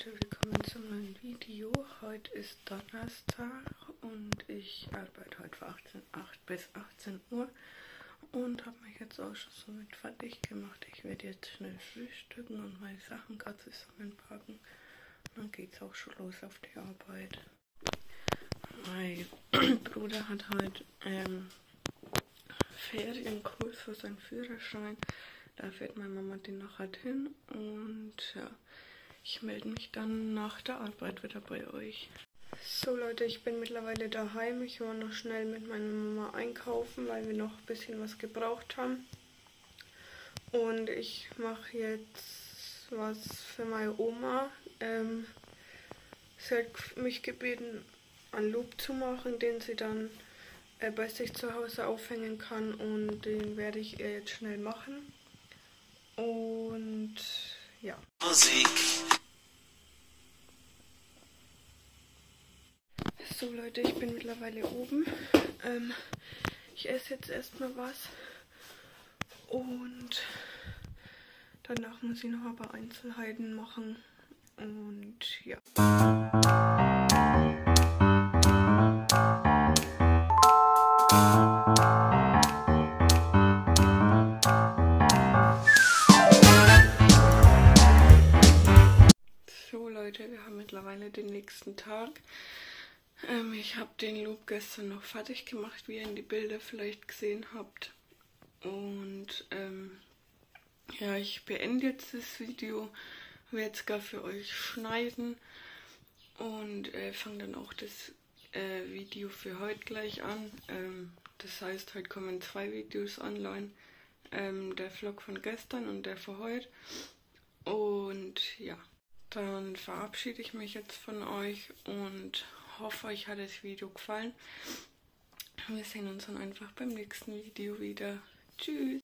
Leute, willkommen zum neuen Video. Heute ist Donnerstag und ich arbeite heute von 8 bis 18 Uhr und habe mich jetzt auch schon so mit fertig gemacht. Ich werde jetzt schnell frühstücken und meine Sachen gerade zusammenpacken. Dann geht es auch schon los auf die Arbeit. Mein Bruder hat heute Ferienkurs für seinen Führerschein. Da fährt meine Mama den nachher hin und ja, ich melde mich dann nach der Arbeit wieder bei euch. So Leute, ich bin mittlerweile daheim. Ich war noch schnell mit meiner Mama einkaufen, weil wir noch ein bisschen was gebraucht haben. Und ich mache jetzt was für meine Oma. Sie hat mich gebeten, einen Loop zu machen, den sie dann bei sich zu Hause aufhängen kann, und den werde ich ihr jetzt schnell machen. Und ja. Musik. So Leute, ich bin mittlerweile oben. Ich esse jetzt erstmal was und danach muss ich noch ein paar Einzelheiten machen und ja. So Leute, wir haben mittlerweile den nächsten Tag. Ich habe den Loop gestern noch fertig gemacht, wie ihr in die Bilder vielleicht gesehen habt. Und ja, ich beende jetzt das Video, werde jetzt gar für euch schneiden und fange dann auch das Video für heute gleich an. Das heißt, heute kommen 2 Videos online. Der Vlog von gestern und der für heute. Und ja, dann verabschiede ich mich jetzt von euch und hoffe, euch hat das Video gefallen. Wir sehen uns dann einfach beim nächsten Video wieder. Tschüss!